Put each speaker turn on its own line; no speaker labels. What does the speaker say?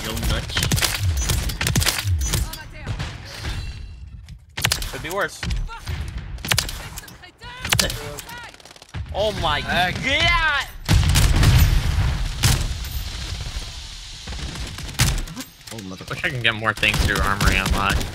Young nuts.
Could be worse. Oh my god!
Oh, motherfucker.
Wish I can get more things through armory unlock.